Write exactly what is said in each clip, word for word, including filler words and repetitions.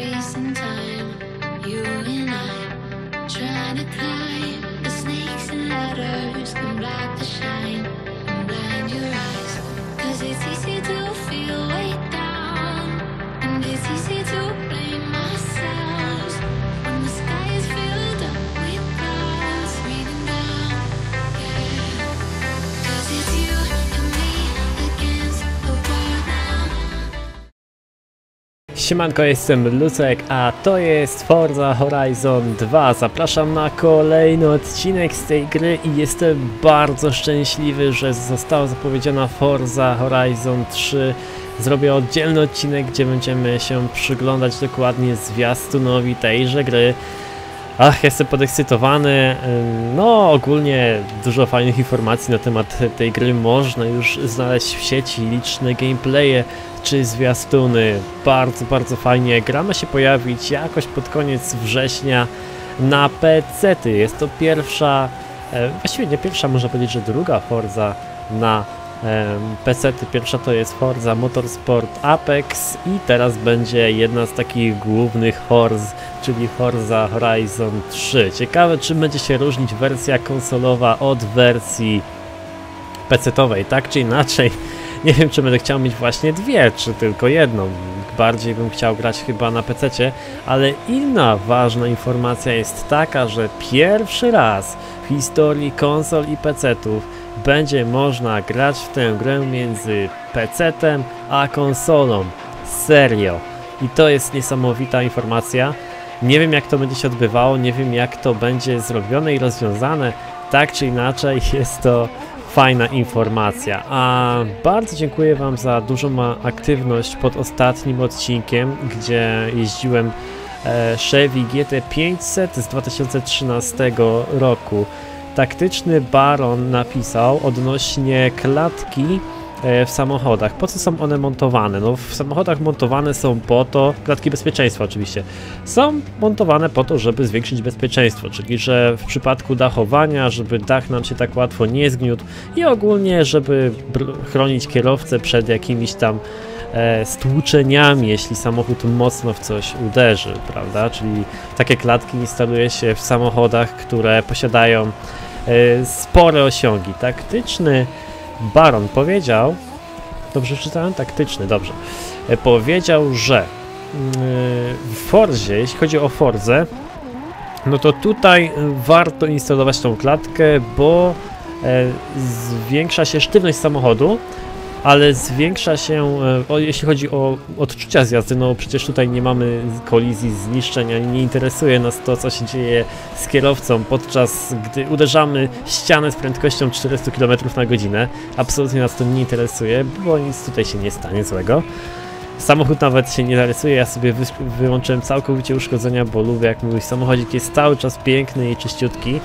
racing time, you and I, trying to climb the snakes and ladders can block the shine and blind your eyes. Cause it's easy to feel weighed down, and it's easy to blame ourselves when the sky is filled up with clouds raining down, yeah. Cause it's you and me against the world now. Siemanko, jestem Lucek, a to jest Forza Horizon dwa. Zapraszam na kolejny odcinek z tej gry i jestem bardzo szczęśliwy, że została zapowiedziana Forza Horizon trzy. Zrobię oddzielny odcinek, gdzie będziemy się przyglądać dokładnie zwiastunowi tejże gry. Ach, jestem podekscytowany. No, ogólnie dużo fajnych informacji na temat tej gry można już znaleźć w sieci, liczne gameplaye czy zwiastuny. Bardzo, bardzo fajnie. Gra ma się pojawić jakoś pod koniec września na pecety. Jest to pierwsza, właściwie nie pierwsza, można powiedzieć, że druga Forza na pecety. Pierwsza to jest Forza Motorsport Apex i teraz będzie jedna z takich głównych Forz, czyli Forza Horizon trzy. Ciekawe, czym będzie się różnić wersja konsolowa od wersji pecetowej, tak czy inaczej. Nie wiem, czy będę chciał mieć właśnie dwie, czy tylko jedną. Bardziej bym chciał grać chyba na pececie, ale inna ważna informacja jest taka, że pierwszy raz w historii konsol i pecetów będzie można grać w tę grę między pecetem a konsolą. Serio. I to jest niesamowita informacja. Nie wiem, jak to będzie się odbywało, nie wiem, jak to będzie zrobione i rozwiązane. Tak czy inaczej jest to fajna informacja. A bardzo dziękuję Wam za dużą aktywność pod ostatnim odcinkiem, gdzie jeździłem e, Chevy G T pięćset z dwa tysiące trzynastego roku. Taktyczny Baron napisał odnośnie klatki w samochodach. Po co są one montowane? No w samochodach montowane są po to, klatki bezpieczeństwa oczywiście, są montowane po to, żeby zwiększyć bezpieczeństwo, czyli że w przypadku dachowania, żeby dach nam się tak łatwo nie zgniótł i ogólnie, żeby chronić kierowcę przed jakimiś tam e, stłuczeniami, jeśli samochód mocno w coś uderzy, prawda? Czyli takie klatki instaluje się w samochodach, które posiadają e, spore osiągi. Taktyczny Baron powiedział, dobrze czytałem? Taktyczny, dobrze, e, powiedział, że yy, w Forzie, jeśli chodzi o Forzę, no to tutaj warto instalować tą klatkę, bo e, zwiększa się sztywność samochodu, ale zwiększa się, o, jeśli chodzi o odczucia z jazdy, no przecież tutaj nie mamy kolizji, zniszczeń, ani nie interesuje nas to, co się dzieje z kierowcą, podczas gdy uderzamy ścianę z prędkością czterysta kilometrów na godzinę. Absolutnie nas to nie interesuje, bo nic tutaj się nie stanie złego. Samochód nawet się nie zarysuje, ja sobie wy wyłączyłem całkowicie uszkodzenia, bo lubię, jak mój samochodzik jest cały czas piękny i czyściutki.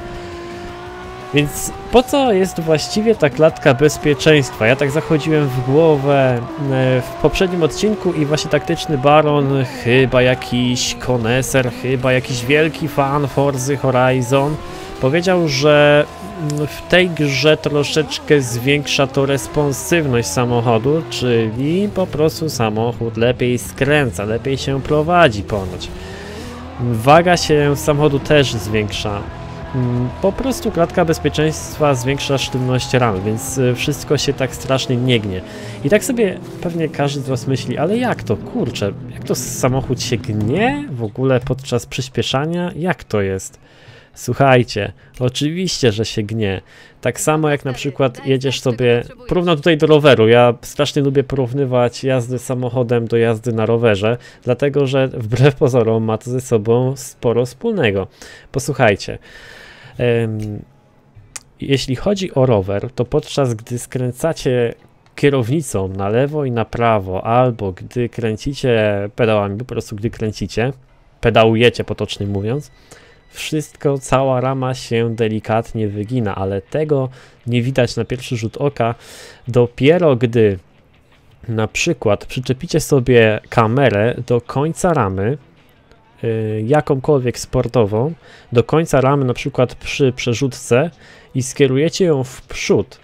Więc po co jest właściwie ta klatka bezpieczeństwa? Ja tak zachodziłem w głowę w poprzednim odcinku i właśnie taktyczny Baron, chyba jakiś koneser, chyba jakiś wielki fan Forzy Horizon, powiedział, że w tej grze troszeczkę zwiększa to responsywność samochodu, czyli po prostu samochód lepiej skręca, lepiej się prowadzi ponoć. Waga się samochodu też zwiększa. Po prostu klatka bezpieczeństwa zwiększa sztywność ramy, więc wszystko się tak strasznie nie gnie. I tak sobie pewnie każdy z Was myśli, ale jak to, kurczę, jak to samochód się gnie w ogóle podczas przyspieszania? Jak to jest? Słuchajcie, oczywiście, że się gnie. Tak samo jak na przykład jedziesz sobie, porównam tutaj do roweru, ja strasznie lubię porównywać jazdę samochodem do jazdy na rowerze, dlatego że wbrew pozorom ma to ze sobą sporo wspólnego. Posłuchajcie, um, jeśli chodzi o rower, to podczas gdy skręcacie kierownicą na lewo i na prawo, albo gdy kręcicie pedałami, po prostu gdy kręcicie, pedałujecie potocznie mówiąc, wszystko, cała rama się delikatnie wygina, ale tego nie widać na pierwszy rzut oka. Dopiero gdy na przykład przyczepicie sobie kamerę do końca ramy, yy, jakąkolwiek sportową, do końca ramy na przykład przy przerzutce i skierujecie ją w przód,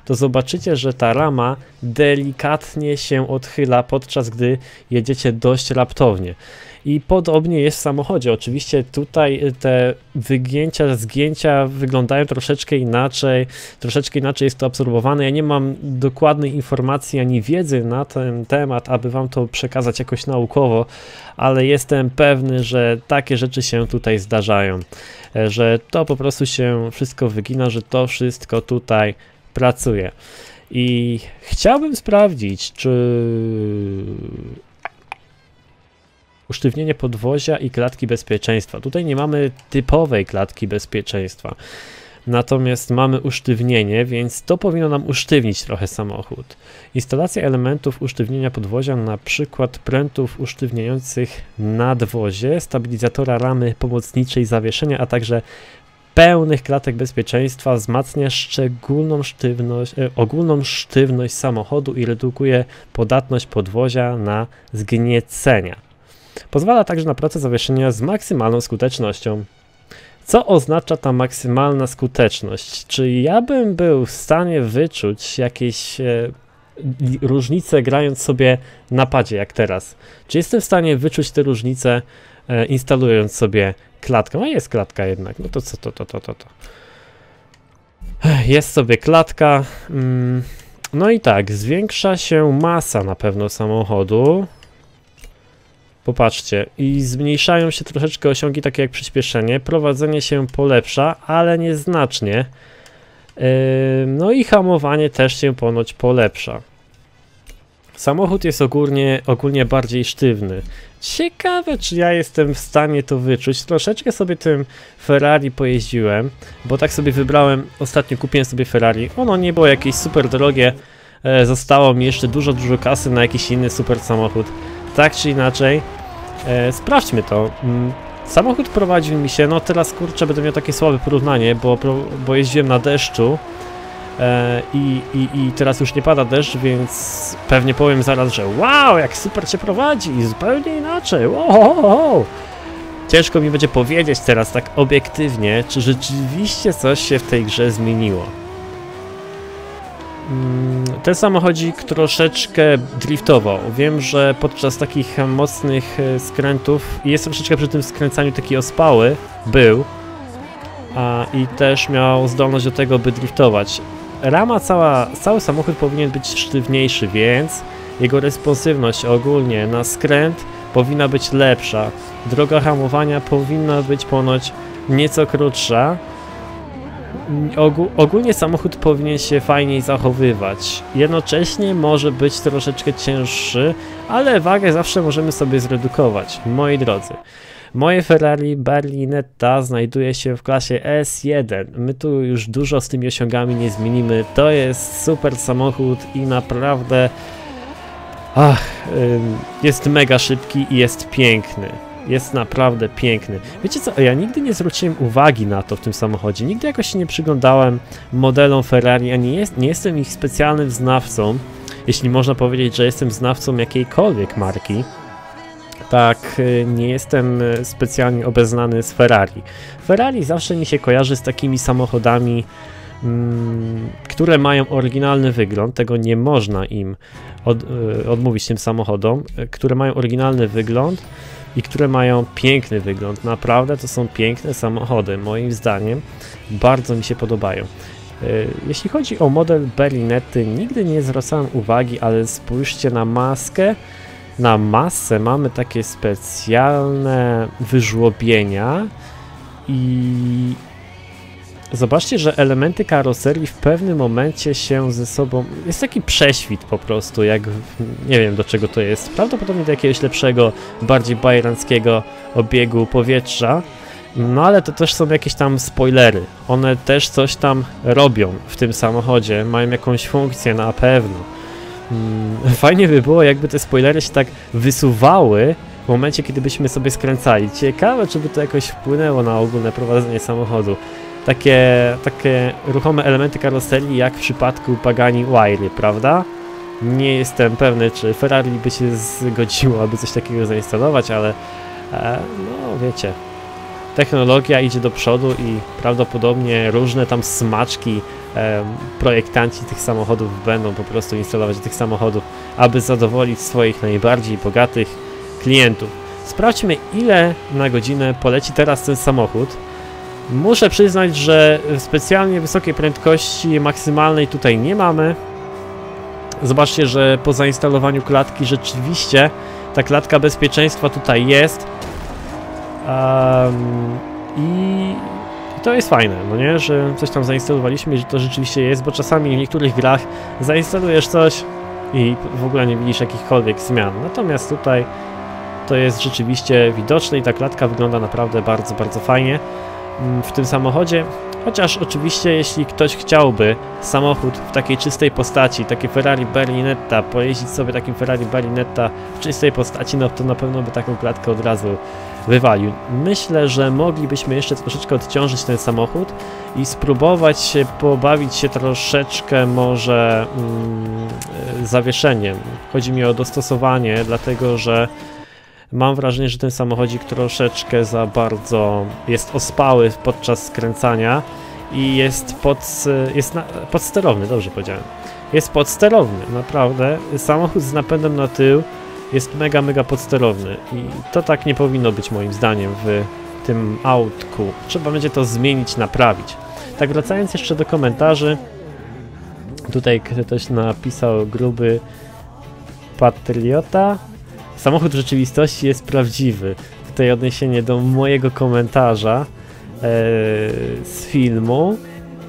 to zobaczycie, że ta rama delikatnie się odchyla, podczas gdy jedziecie dość raptownie. I podobnie jest w samochodzie. Oczywiście tutaj te wygięcia, zgięcia wyglądają troszeczkę inaczej, troszeczkę inaczej jest to absorbowane. Ja nie mam dokładnej informacji ani wiedzy na ten temat, aby wam to przekazać jakoś naukowo, ale jestem pewny, że takie rzeczy się tutaj zdarzają, że to po prostu się wszystko wygina, że to wszystko tutaj pracuje. I chciałbym sprawdzić, czy usztywnienie podwozia i klatki bezpieczeństwa. Tutaj nie mamy typowej klatki bezpieczeństwa, natomiast mamy usztywnienie, więc to powinno nam usztywnić trochę samochód. Instalacja elementów usztywnienia podwozia, na przykład prętów usztywniających nadwozie, stabilizatora ramy pomocniczej zawieszenia, a także pełnych klatek bezpieczeństwa wzmacnia szczególną sztywność, e, ogólną sztywność samochodu i redukuje podatność podwozia na zgniecenia. Pozwala także na pracę zawieszenia z maksymalną skutecznością. Co oznacza ta maksymalna skuteczność? Czy ja bym był w stanie wyczuć jakieś e, różnice grając sobie na padzie jak teraz? Czy jestem w stanie wyczuć te różnice e, instalując sobie klatkę? No jest klatka jednak, no to co to, to, to, to, to. Jest sobie klatka. Mm, no i tak, zwiększa się masa na pewno samochodu. Popatrzcie, i zmniejszają się troszeczkę osiągi, takie jak przyspieszenie, prowadzenie się polepsza, ale nieznacznie. Yy, no i hamowanie też się ponoć polepsza. Samochód jest ogólnie, ogólnie bardziej sztywny. Ciekawe, czy ja jestem w stanie to wyczuć. Troszeczkę sobie tym Ferrari pojeździłem, bo tak sobie wybrałem, ostatnio kupiłem sobie Ferrari. Ono nie było jakieś super drogie, e, zostało mi jeszcze dużo, dużo kasy na jakiś inny super samochód. Tak czy inaczej, e, sprawdźmy to. Samochód prowadził mi się, no teraz kurczę, będę miał takie słabe porównanie, bo, bo jeździłem na deszczu e, i, i, i teraz już nie pada deszcz, więc pewnie powiem zaraz, że wow, jak super cię prowadzi i zupełnie inaczej. Wow, wow. Ciężko mi będzie powiedzieć teraz tak obiektywnie, czy rzeczywiście coś się w tej grze zmieniło. Ten samochodzik troszeczkę driftował. Wiem, że podczas takich mocnych skrętów jest troszeczkę przy tym skręcaniu taki ospały, był, a i też miał zdolność do tego, by driftować. Rama cała, cały samochód powinien być sztywniejszy, więc jego responsywność ogólnie na skręt powinna być lepsza. Droga hamowania powinna być ponoć nieco krótsza. Ogól, ogólnie samochód powinien się fajniej zachowywać. Jednocześnie może być troszeczkę cięższy, ale wagę zawsze możemy sobie zredukować. Moi drodzy, moje Ferrari Berlinetta znajduje się w klasie S jeden. My tu już dużo z tymi osiągami nie zmienimy. To jest super samochód i naprawdę ach, jest mega szybki i jest piękny. Jest naprawdę piękny. Wiecie co, ja nigdy nie zwróciłem uwagi na to w tym samochodzie. Nigdy jakoś się nie przyglądałem modelom Ferrari, a nie, jest, nie jestem ich specjalnym znawcą. Jeśli można powiedzieć, że jestem znawcą jakiejkolwiek marki. Tak, nie jestem specjalnie obeznany z Ferrari. Ferrari zawsze mi się kojarzy z takimi samochodami, mm, które mają oryginalny wygląd. Tego nie można im od, odmówić tym samochodom, które mają oryginalny wygląd i które mają piękny wygląd. Naprawdę to są piękne samochody, moim zdaniem bardzo mi się podobają. Jeśli chodzi o model Berlinetty, nigdy nie zwracałem uwagi, ale spójrzcie na maskę. Na masce mamy takie specjalne wyżłobienia i zobaczcie, że elementy karoserii w pewnym momencie się ze sobą... Jest taki prześwit po prostu, jak... Nie wiem do czego to jest. Prawdopodobnie do jakiegoś lepszego, bardziej bajeranckiego obiegu powietrza. No ale to też są jakieś tam spoilery. One też coś tam robią w tym samochodzie. Mają jakąś funkcję na pewno. Fajnie by było, jakby te spoilery się tak wysuwały w momencie, kiedy byśmy sobie skręcali. Ciekawe, czy by to jakoś wpłynęło na ogólne prowadzenie samochodu. Takie, takie ruchome elementy karoserii, jak w przypadku Pagani Huayry, prawda? Nie jestem pewny, czy Ferrari by się zgodziło, aby coś takiego zainstalować, ale e, no wiecie, technologia idzie do przodu i prawdopodobnie różne tam smaczki e, projektanci tych samochodów będą po prostu instalować do tych samochodów, aby zadowolić swoich najbardziej bogatych klientów. Sprawdźmy, ile na godzinę poleci teraz ten samochód. Muszę przyznać, że specjalnie wysokiej prędkości maksymalnej tutaj nie mamy. Zobaczcie, że po zainstalowaniu klatki rzeczywiście ta klatka bezpieczeństwa tutaj jest. Um, i, I to jest fajne, no nie, że coś tam zainstalowaliśmy i że to rzeczywiście jest, bo czasami w niektórych grach zainstalujesz coś i w ogóle nie widzisz jakichkolwiek zmian. Natomiast tutaj to jest rzeczywiście widoczne i ta klatka wygląda naprawdę bardzo, bardzo fajnie w tym samochodzie. Chociaż oczywiście jeśli ktoś chciałby samochód w takiej czystej postaci, takie Ferrari Berlinetta, pojeździć sobie takim Ferrari Berlinetta w czystej postaci, no to na pewno by taką klatkę od razu wywalił. Myślę, że moglibyśmy jeszcze troszeczkę odciążyć ten samochód i spróbować się pobawić się troszeczkę może mm, zawieszeniem. Chodzi mi o dostosowanie, dlatego że mam wrażenie, że ten samochodzik troszeczkę za bardzo jest ospały podczas skręcania i jest, pod, jest na, podsterowny, dobrze powiedziałem. Jest podsterowny, naprawdę. Samochód z napędem na tył jest mega, mega podsterowny i to tak nie powinno być moim zdaniem w tym autku. Trzeba będzie to zmienić, naprawić. Tak, wracając jeszcze do komentarzy. Tutaj ktoś napisał gruby patriota. Samochód w rzeczywistości jest prawdziwy. Tutaj odniesienie do mojego komentarza ee, z filmu.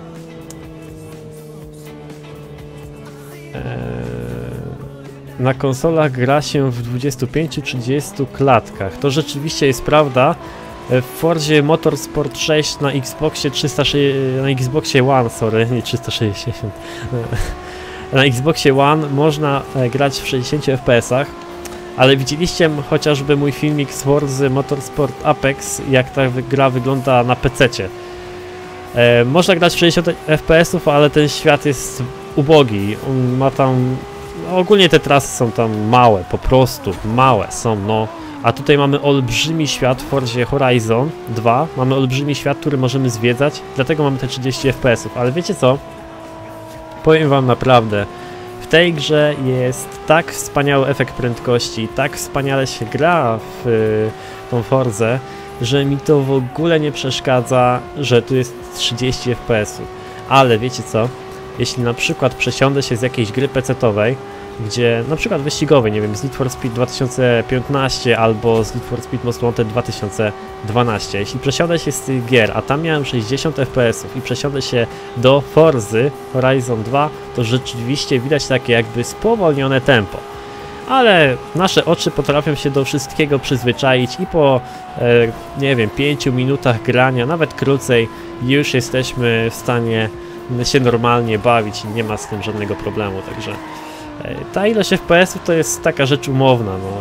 Eee, na konsolach gra się w dwudziestu pięciu do trzydziestu klatkach. To rzeczywiście jest prawda. W Forzie Motorsport sześć na Xboxie trzysta sześćdziesiąt, na Xboxie One, sorry, nie trzysta sześćdziesiąt. Na Xboxie One można grać w sześćdziesięciu F P S-ach. Ale widzieliście chociażby mój filmik z Forzy Motorsport Apex, jak ta gra wygląda na pececie. E, można grać w sześćdziesiąt F P S-ów, ale ten świat jest ubogi. On ma tam... No, ogólnie te trasy są tam małe, po prostu małe są, no. A tutaj mamy olbrzymi świat w Forzie Horizon dwa. Mamy olbrzymi świat, który możemy zwiedzać, dlatego mamy te trzydzieści F P S-ów. Ale wiecie co? Powiem wam naprawdę, w tej grze jest tak wspaniały efekt prędkości, tak wspaniale się gra w y, tą Forzę, że mi to w ogóle nie przeszkadza, że tu jest trzydzieści F P S-ów. Ale wiecie co? Jeśli na przykład przesiądę się z jakiejś gry pecetowej, gdzie na przykład wyścigowej, nie wiem, z Need for Speed dwa tysiące piętnaście albo z Need for Speed Most Wanted dwa tysiące dwanaście. Jeśli przesiądę się z tych gier, a tam miałem sześćdziesiąt F P S-ów i przesiądę się do Forzy Horizon dwa, to rzeczywiście widać takie jakby spowolnione tempo. Ale nasze oczy potrafią się do wszystkiego przyzwyczaić i po, e, nie wiem, pięciu minutach grania, nawet krócej, już jesteśmy w stanie się normalnie bawić i nie ma z tym żadnego problemu, także ta ilość F P S-ów to jest taka rzecz umowna, no.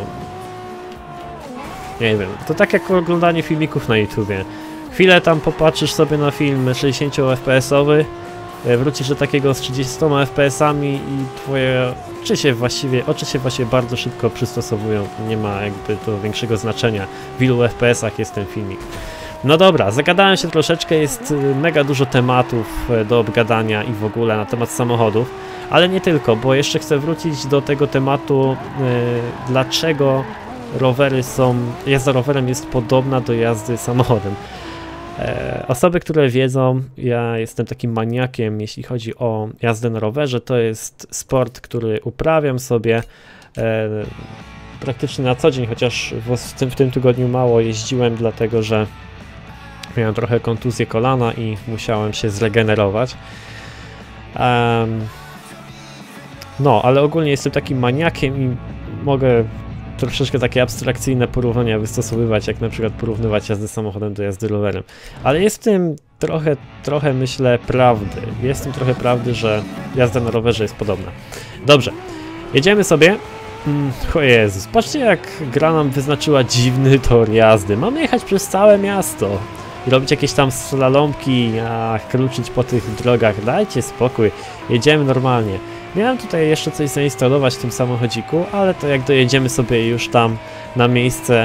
Nie wiem, to tak jak oglądanie filmików na YouTubie. Chwilę tam popatrzysz sobie na film sześćdziesięciu F P S-owy, wrócisz do takiego z trzydziestoma F P S-ami i twoje oczy się właściwie, oczy się właściwie bardzo szybko przystosowują. Nie ma jakby to większego znaczenia, w ilu F P S-ach jest ten filmik. No dobra, zagadałem się troszeczkę, jest mega dużo tematów do obgadania i w ogóle na temat samochodów, ale nie tylko, bo jeszcze chcę wrócić do tego tematu, yy, dlaczego rowery są, jazda rowerem jest podobna do jazdy samochodem. E, osoby, które wiedzą, ja jestem takim maniakiem, jeśli chodzi o jazdę na rowerze, to jest sport, który uprawiam sobie e, praktycznie na co dzień, chociaż w tym, w tym tygodniu mało jeździłem, dlatego że miałem trochę kontuzję kolana i musiałem się zregenerować. Um, no, ale ogólnie jestem takim maniakiem i mogę troszeczkę takie abstrakcyjne porównania wystosowywać, jak na przykład porównywać jazdę samochodem do jazdy rowerem. Ale jest w tym trochę, trochę myślę prawdy. Jest w tym trochę prawdy, że jazda na rowerze jest podobna. Dobrze, jedziemy sobie. Mm, o Jezus, patrzcie jak gra nam wyznaczyła dziwny tor jazdy. Mamy jechać przez całe miasto i robić jakieś tam slalomki, a kruczyć po tych drogach. Dajcie spokój, jedziemy normalnie. Miałem tutaj jeszcze coś zainstalować w tym samochodziku, ale to jak dojedziemy sobie już tam na miejsce,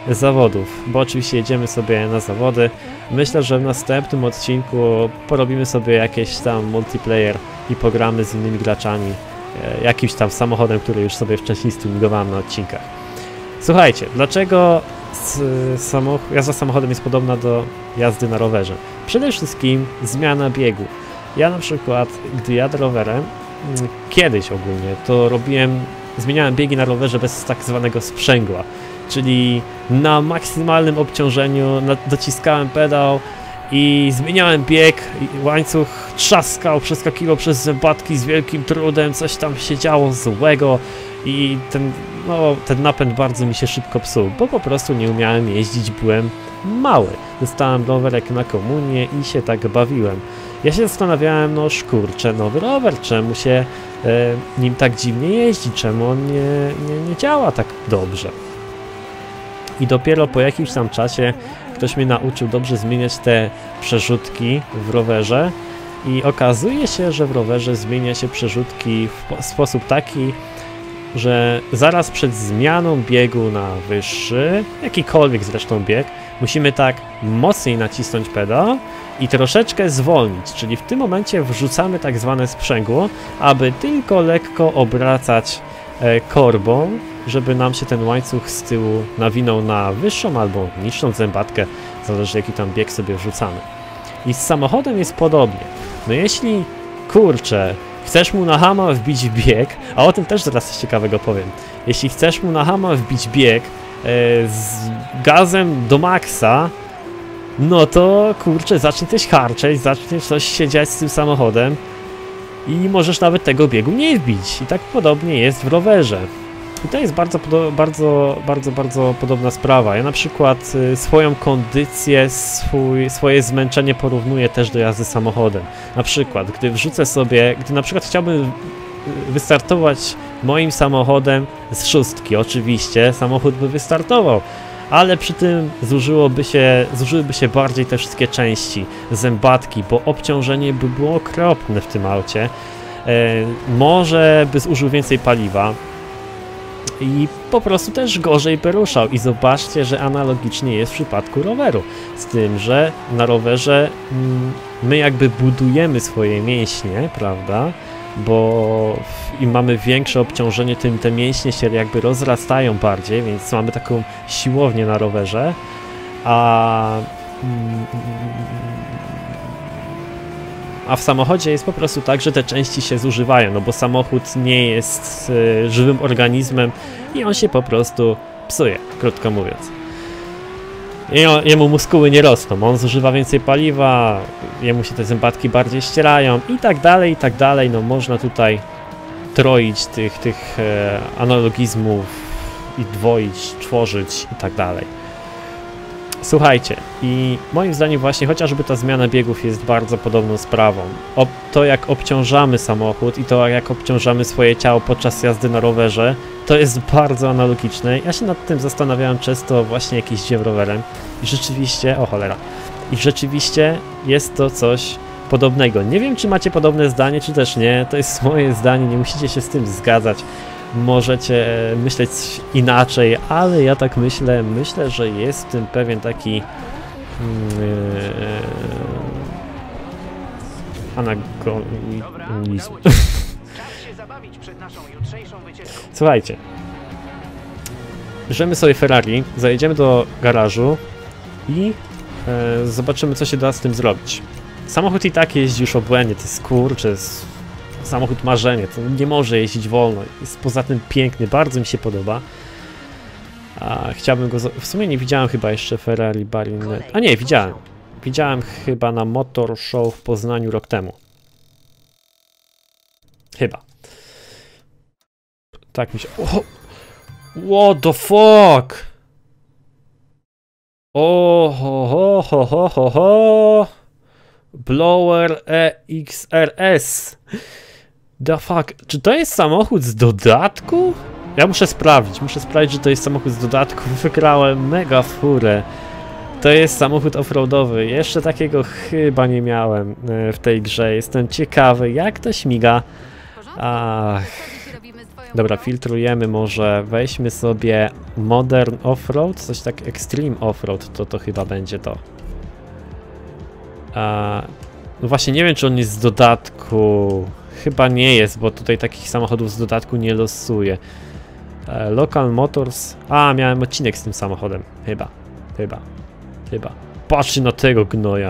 zawodów, bo oczywiście jedziemy sobie na zawody. Myślę, że w następnym odcinku porobimy sobie jakieś tam multiplayer i pogramy z innymi graczami, e, jakimś tam samochodem, który już sobie wcześniej streamingowałem na odcinkach. Słuchajcie, dlaczego samoch- jazda samochodem jest podobna do jazdy na rowerze? Przede wszystkim zmiana biegu. Ja na przykład, gdy jadę rowerem, kiedyś ogólnie, to robiłem, zmieniałem biegi na rowerze bez tak zwanego sprzęgła, czyli na maksymalnym obciążeniu dociskałem pedał i zmieniałem bieg, i łańcuch trzaskał, przeskakiwał przez zębatki z wielkim trudem, coś tam się działo złego i ten, no, ten napęd bardzo mi się szybko psuł, bo po prostu nie umiałem jeździć, byłem mały. Dostałem rowerek na komunię i się tak bawiłem. Ja się zastanawiałem, no szkurczę, nowy rower, czemu się e, nim tak dziwnie jeździ, czemu on nie, nie, nie działa tak dobrze. I dopiero po jakimś tam czasie ktoś mnie nauczył dobrze zmieniać te przerzutki w rowerze i okazuje się, że w rowerze zmienia się przerzutki w sposób taki, że zaraz przed zmianą biegu na wyższy, jakikolwiek zresztą bieg, musimy tak mocniej nacisnąć pedał i troszeczkę zwolnić, czyli w tym momencie wrzucamy tak zwane sprzęgło, aby tylko lekko obracać e, korbą, żeby nam się ten łańcuch z tyłu nawinął na wyższą albo niższą zębatkę, zależy jaki tam bieg sobie wrzucamy. I z samochodem jest podobnie. No jeśli, kurczę, chcesz mu na hama wbić bieg, a o tym też zaraz coś ciekawego powiem, jeśli chcesz mu na hama wbić bieg e, z gazem do maksa, no to kurczę, zacznie coś harczeć, zacznie coś się dziać z tym samochodem i możesz nawet tego biegu nie wbić. I tak podobnie jest w rowerze. I to jest bardzo, bardzo, bardzo, bardzo podobna sprawa. Ja na przykład y, swoją kondycję, swój, swoje zmęczenie porównuję też do jazdy samochodem. Na przykład, gdy wrzucę sobie, gdy na przykład chciałbym wystartować moim samochodem z szóstki, oczywiście samochód by wystartował, ale przy tym zużyłoby się, zużyłyby się bardziej te wszystkie części, zębatki, bo obciążenie by było okropne w tym aucie. E, może by zużył więcej paliwa i po prostu też gorzej by ruszał. I zobaczcie, że analogicznie jest w przypadku roweru. Z tym, że na rowerze mm, my jakby budujemy swoje mięśnie, prawda? Bo im mamy większe obciążenie, tym te mięśnie się jakby rozrastają bardziej, więc mamy taką siłownię na rowerze, a, a w samochodzie jest po prostu tak, że te części się zużywają, no bo samochód nie jest y, żywym organizmem i on się po prostu psuje, krótko mówiąc. Jemu muskuły nie rosną, on zużywa więcej paliwa, jemu się te zębatki bardziej ścierają i tak dalej, i tak dalej. No można tutaj troić tych, tych e, analogizmów i dwoić, tworzyć i tak dalej. Słuchajcie, i moim zdaniem właśnie chociażby ta zmiana biegów jest bardzo podobną sprawą. O, to jak obciążamy samochód i to jak obciążamy swoje ciało podczas jazdy na rowerze, to jest bardzo analogiczne. Ja się nad tym zastanawiałem często właśnie jak jeździłem rowerem i rzeczywiście, o cholera, i rzeczywiście jest to coś podobnego. Nie wiem, czy macie podobne zdanie, czy też nie, to jest moje zdanie, nie musicie się z tym zgadzać. Możecie myśleć inaczej, ale ja tak myślę, myślę, że jest w tym pewien taki yy, anagonizm. Słuchajcie, bierzemy sobie Ferrari, zajedziemy do garażu i yy, zobaczymy, co się da z tym zrobić. Samochód i tak jeździ już obłędnie, to jest kurczę, jest samochód marzenie, to nie może jeździć wolno, jest poza tym piękny, bardzo mi się podoba. A chciałbym go, w sumie nie widziałem chyba jeszcze Ferrari Barinette, a nie, widziałem. Widziałem chyba na Motor Show w Poznaniu rok temu. Chyba. Tak mi się... Oh! What the fuck? O ho ho ho ho ho ho! Blower E X R S. The fuck? Czy to jest samochód z dodatku? Ja muszę sprawdzić, muszę sprawdzić, że to jest samochód z dodatku. Wygrałem mega furę. To jest samochód offroadowy. Jeszcze takiego chyba nie miałem w tej grze. Jestem ciekawy, jak to śmiga. Ach, Dobra, filtrujemy może, weźmy sobie Modern Offroad, coś tak Extreme Offroad, to to chyba będzie to. A, no właśnie, nie wiem, czy on jest z dodatku, chyba nie jest, bo tutaj takich samochodów z dodatku nie losuje. E, Local Motors, a miałem odcinek z tym samochodem, chyba, chyba, chyba. Patrzcie na tego gnoja.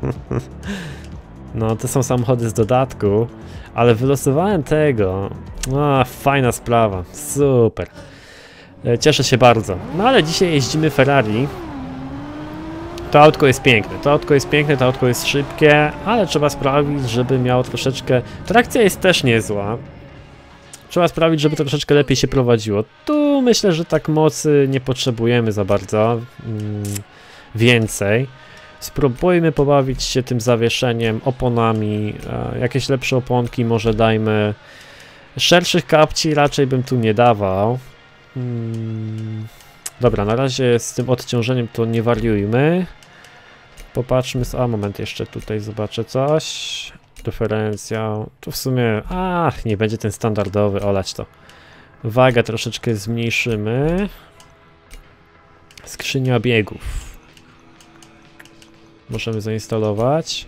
No, to są samochody z dodatku, ale wylosowałem tego. A, fajna sprawa, super. Cieszę się bardzo. No ale dzisiaj jeździmy Ferrari. To autko jest piękne, to autko jest piękne, to autko jest szybkie, ale trzeba sprawić, żeby miało troszeczkę... Trakcja jest też niezła. Trzeba sprawić, żeby troszeczkę lepiej się prowadziło. Tu myślę, że tak mocy nie potrzebujemy za bardzo. Mm, więcej. Spróbujmy pobawić się tym zawieszeniem, oponami, e, jakieś lepsze oponki, może dajmy. Szerszych kapci raczej bym tu nie dawał. Hmm. Dobra, na razie z tym odciążeniem to nie wariujmy. Popatrzmy, a moment, jeszcze tutaj zobaczę coś. Dyferencjał, tu w sumie, ach, nie będzie ten standardowy, olać to. Wagę troszeczkę zmniejszymy. Skrzynia biegów. Możemy zainstalować.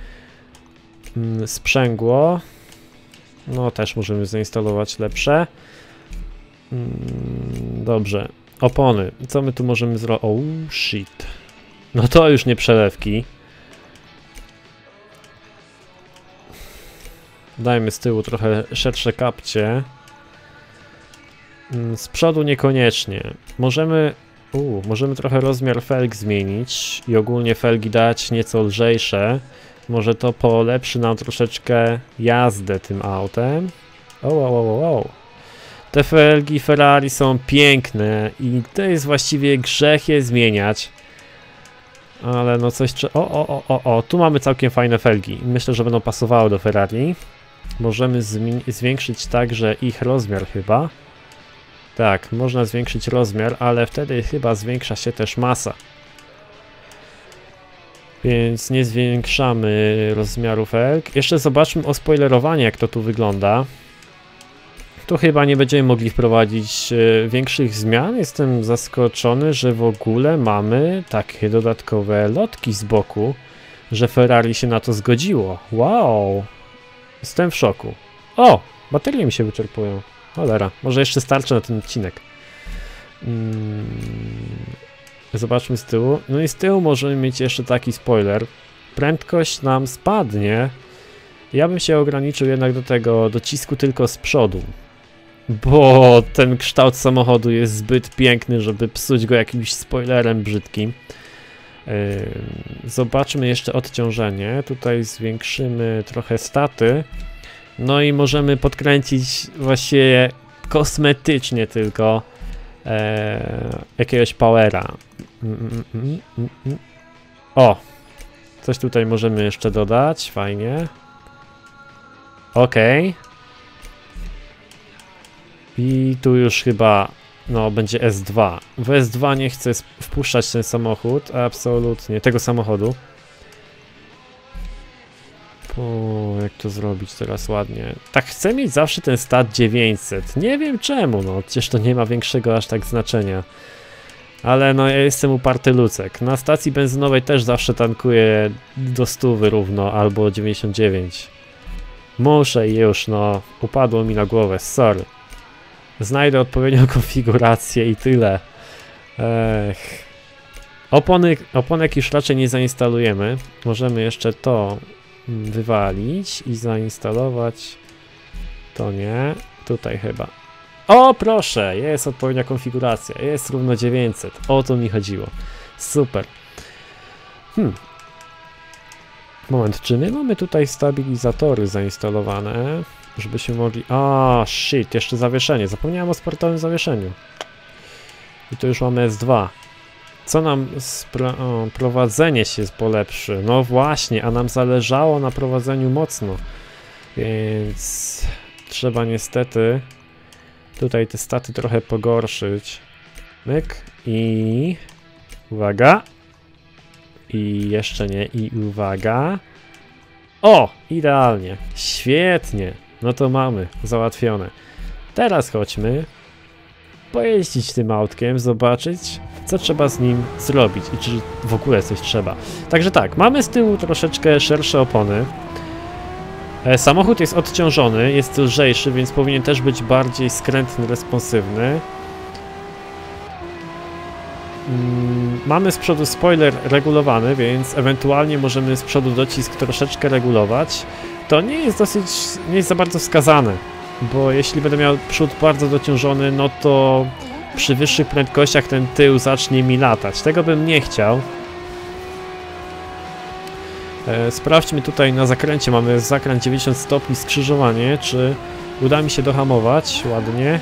Sprzęgło. No też możemy zainstalować lepsze. Dobrze. Opony. Co my tu możemy zrobić? Oh shit. No to już nie przelewki. Dajmy z tyłu trochę szersze kapcie. Z przodu niekoniecznie. Możemy... Uu, możemy trochę rozmiar felg zmienić i ogólnie felgi dać nieco lżejsze. Może to polepszy nam troszeczkę jazdę tym autem. O, o, o, o. Te felgi Ferrari są piękne i to jest właściwie grzech je zmieniać. Ale no coś trzeba... O, o, o, o, o, tu mamy całkiem fajne felgi. Myślę, że będą pasowały do Ferrari. Możemy zwiększyć także ich rozmiar chyba. Tak, można zwiększyć rozmiar, ale wtedy chyba zwiększa się też masa. Więc nie zwiększamy rozmiaru felg. Jeszcze zobaczmy ospoilerowanie, jak to tu wygląda. Tu chyba nie będziemy mogli wprowadzić e, większych zmian. Jestem zaskoczony, że w ogóle mamy takie dodatkowe lotki z boku, że Ferrari się na to zgodziło. Wow! Jestem w szoku. O! Baterie mi się wyczerpują. Cholera, może jeszcze starczy na ten odcinek. Hmm. Zobaczmy z tyłu. No i z tyłu możemy mieć jeszcze taki spoiler. Prędkość nam spadnie. Ja bym się ograniczył jednak do tego docisku tylko z przodu. Bo ten kształt samochodu jest zbyt piękny, żeby psuć go jakimś spoilerem brzydkim. Yy, zobaczmy jeszcze odciążenie. Tutaj zwiększymy trochę staty. No i możemy podkręcić właściwie kosmetycznie tylko e, jakiegoś powera. Mm, mm, mm, mm, mm. O! Coś tutaj możemy jeszcze dodać. Fajnie. Okej. Okay. I tu już chyba no będzie S dwa. W S dwa nie chcę wpuszczać ten samochód. Absolutnie. Tego samochodu. O, jak to zrobić teraz ładnie. Tak chcę mieć zawsze ten stat dziewięćset. Nie wiem czemu, no przecież to nie ma większego aż tak znaczenia. Ale no ja jestem uparty lucek. Na stacji benzynowej też zawsze tankuję do stówy równo, albo dziewięćdziesiąt dziewięć. Muszę i już, no. Upadło mi na głowę, sorry. Znajdę odpowiednią konfigurację i tyle. Ech. Opony, oponek już raczej nie zainstalujemy. Możemy jeszcze to wywalić i zainstalować. To nie. Tutaj chyba. O proszę, jest odpowiednia konfiguracja. Jest równo dziewięćset. O to mi chodziło. Super. Hmm. Moment, czy my mamy tutaj stabilizatory zainstalowane? Żebyśmy mogli... A, shit, jeszcze zawieszenie. Zapomniałem o sportowym zawieszeniu. I to już mamy S dwa. Co nam... O, prowadzenie się polepszy. No właśnie, a nam zależało na prowadzeniu mocno. Więc... Trzeba niestety... Tutaj te staty trochę pogorszyć. Myk. I... Uwaga. I jeszcze nie. I uwaga. O! Idealnie. Świetnie. No to mamy. Załatwione. Teraz chodźmy pojeździć tym autkiem, zobaczyć, co trzeba z nim zrobić i czy w ogóle coś trzeba. Także tak, mamy z tyłu troszeczkę szersze opony. E, samochód jest odciążony, jest lżejszy, więc powinien też być bardziej skrętny, responsywny. Mm, mamy z przodu spoiler regulowany, więc ewentualnie możemy z przodu docisk troszeczkę regulować. To nie jest dosyć, nie jest za bardzo wskazane, bo jeśli będę miał przód bardzo dociążony, no to przy wyższych prędkościach ten tył zacznie mi latać. Tego bym nie chciał. E, sprawdźmy tutaj na zakręcie, mamy zakręt dziewięćdziesiąt stopni, skrzyżowanie, czy uda mi się dohamować ładnie.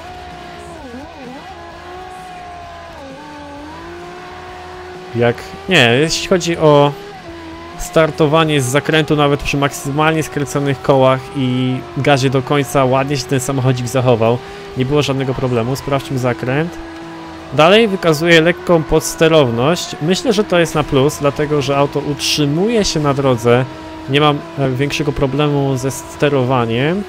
Jak... Nie, jeśli chodzi o startowanie z zakrętu nawet przy maksymalnie skręconych kołach i gazie do końca, ładnie się ten samochodzik zachował. Nie było żadnego problemu. Sprawdźmy zakręt. Dalej wykazuje lekką podsterowność. Myślę, że to jest na plus, dlatego że auto utrzymuje się na drodze. Nie mam większego problemu ze sterowaniem.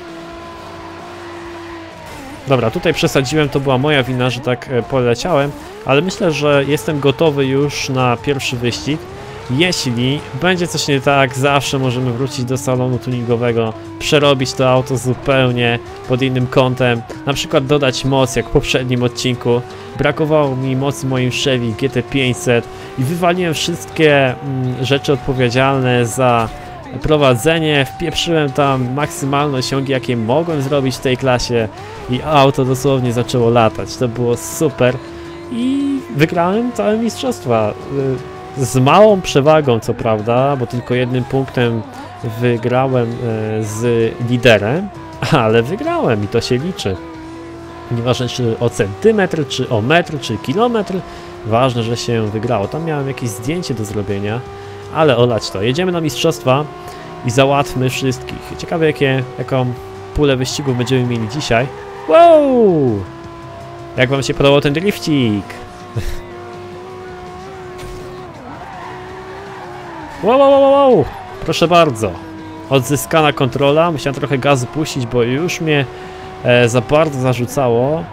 Dobra, tutaj przesadziłem, to była moja wina, że tak poleciałem, ale myślę, że jestem gotowy już na pierwszy wyścig. Jeśli będzie coś nie tak, zawsze możemy wrócić do salonu tuningowego, przerobić to auto zupełnie pod innym kątem, na przykład dodać moc, jak w poprzednim odcinku. Brakowało mi mocy w moim Chevy G T pięćset i wywaliłem wszystkie mm, rzeczy odpowiedzialne za prowadzenie, wpieprzyłem tam maksymalne osiągi, jakie mogłem zrobić w tej klasie i auto dosłownie zaczęło latać. To było super i wygrałem całe mistrzostwa. Z małą przewagą, co prawda, bo tylko jednym punktem wygrałem z liderem, ale wygrałem i to się liczy. Nieważne czy o centymetr, czy o metr, czy kilometr, ważne, że się wygrało. Tam miałem jakieś zdjęcie do zrobienia, ale olać to. Jedziemy na mistrzostwa i załatwmy wszystkich. Ciekawe, jakie, jaką pulę wyścigów będziemy mieli dzisiaj. Wow! Jak wam się podobał ten drifcik? Wow, wow, wow, wow! Proszę bardzo. Odzyskana kontrola. Musiałem trochę gazu puścić, bo już mnie e, za bardzo zarzucało.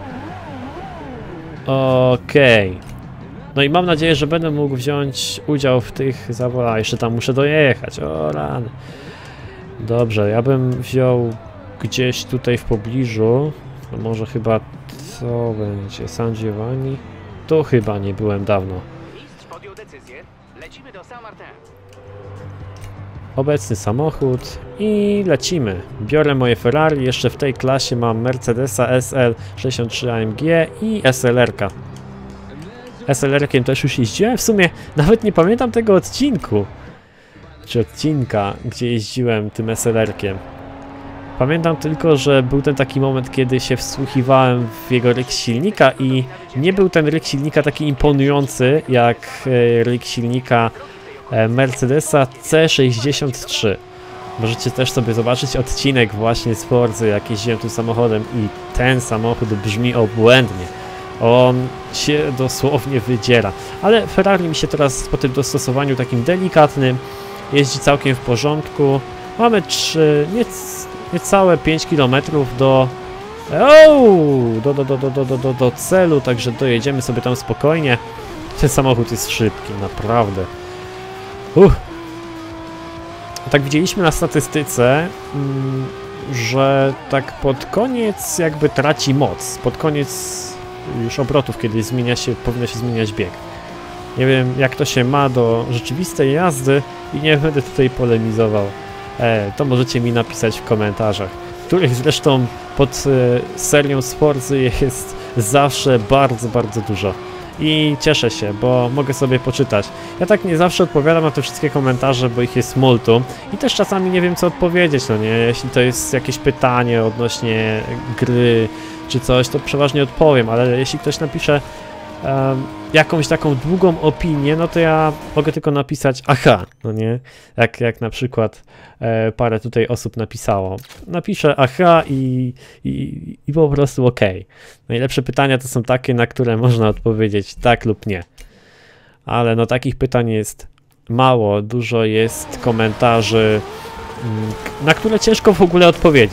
Okej. Okay. No i mam nadzieję, że będę mógł wziąć udział w tych zawodach. Jeszcze tam muszę dojechać. O rany. Dobrze, ja bym wziął gdzieś tutaj w pobliżu. No może chyba co będzie? San Giovanni? Tu chyba nie byłem dawno. Podjął decyzję. Lecimy do Saint-Martin. Obecny samochód i lecimy. Biorę moje Ferrari, jeszcze w tej klasie mam Mercedesa S L sześćdziesiąt trzy A M G i S L R-ka. S L R-kiem też już jeździłem, w sumie nawet nie pamiętam tego odcinku. Czy odcinka, gdzie jeździłem tym S L R-kiem. Pamiętam tylko, że był ten taki moment, kiedy się wsłuchiwałem w jego ryk silnika i nie był ten ryk silnika taki imponujący jak ryk silnika Mercedesa C sześćdziesiąt trzy. Możecie też sobie zobaczyć odcinek właśnie z Forzy, jak jeździłem tym samochodem i ten samochód brzmi obłędnie. On się dosłownie wydziera. Ale Ferrari mi się teraz po tym dostosowaniu takim delikatnym jeździ całkiem w porządku. Mamy trzy, nie, niecałe pięć kilometrów do, oh, do, do, do, do, do, do, do celu, także dojedziemy sobie tam spokojnie. Ten samochód jest szybki, naprawdę. Uff. Tak widzieliśmy na statystyce, mm, że tak pod koniec jakby traci moc. Pod koniec już obrotów, kiedy zmienia się, powinno się zmieniać bieg. Nie wiem, jak to się ma do rzeczywistej jazdy i nie będę tutaj polemizował. E, to możecie mi napisać w komentarzach, których zresztą pod e, serią z Forzy jest zawsze bardzo, bardzo dużo. I cieszę się, bo mogę sobie poczytać. Ja tak nie zawsze odpowiadam na te wszystkie komentarze, bo ich jest multum. I też czasami nie wiem, co odpowiedzieć, no nie? Jeśli to jest jakieś pytanie odnośnie gry czy coś, to przeważnie odpowiem, ale jeśli ktoś napisze um, jakąś taką długą opinię, no to ja mogę tylko napisać aha, no nie? Jak, jak na przykład e, parę tutaj osób napisało. Napiszę aha i, i, i po prostu okej. Najlepsze pytania to są takie, na które można odpowiedzieć tak lub nie. Ale no takich pytań jest mało, dużo jest komentarzy, na które ciężko w ogóle odpowiedzieć.